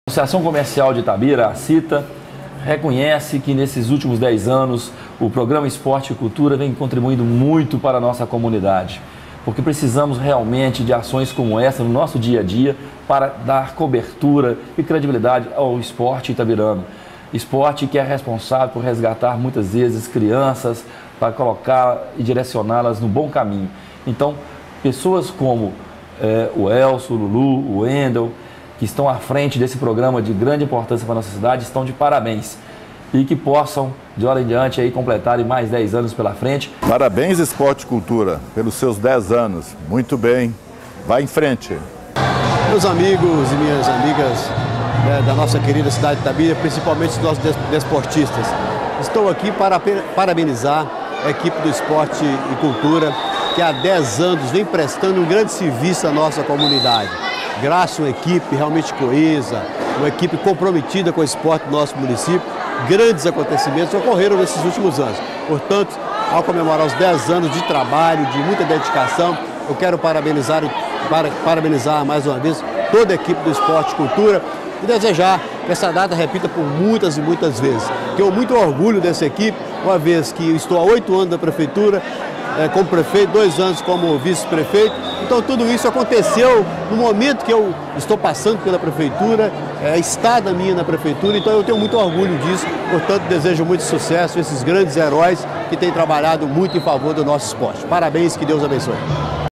A Associação Comercial de Itabira, a CITA, reconhece que nesses últimos 10 anos o programa Esporte e Cultura vem contribuindo muito para a nossa comunidade, porque precisamos realmente de ações como essa no nosso dia a dia para dar cobertura e credibilidade ao esporte itabirano. Esporte que é responsável por resgatar muitas vezes crianças, para colocar e direcioná-las no bom caminho. Então, pessoas como o Elcio, o Lulu, o Wendel, que estão à frente desse programa de grande importância para a nossa cidade, estão de parabéns. E que possam, de hora em diante, aí, completarem mais 10 anos pela frente. Parabéns, Esporte e Cultura, pelos seus 10 anos. Muito bem. Vai em frente. Meus amigos e minhas amigas da nossa querida cidade de Itabira, principalmente os nossos desportistas, estou aqui para parabenizar a equipe do Esporte e Cultura, que há 10 anos vem prestando um grande serviço à nossa comunidade. Graças a uma equipe realmente coesa, uma equipe comprometida com o esporte do nosso município, grandes acontecimentos ocorreram nesses últimos anos. Portanto, ao comemorar os 10 anos de trabalho, de muita dedicação, eu quero parabenizar mais uma vez toda a equipe do Esporte e Cultura e desejar que essa data repita por muitas e muitas vezes. Tenho muito orgulho dessa equipe, uma vez que estou há 8 anos na prefeitura, como prefeito, 2 anos como vice-prefeito. Então tudo isso aconteceu no momento que eu estou passando pela prefeitura, estada minha na prefeitura, então eu tenho muito orgulho disso. Portanto, desejo muito sucesso a esses grandes heróis que têm trabalhado muito em favor do nosso esporte. Parabéns, que Deus abençoe.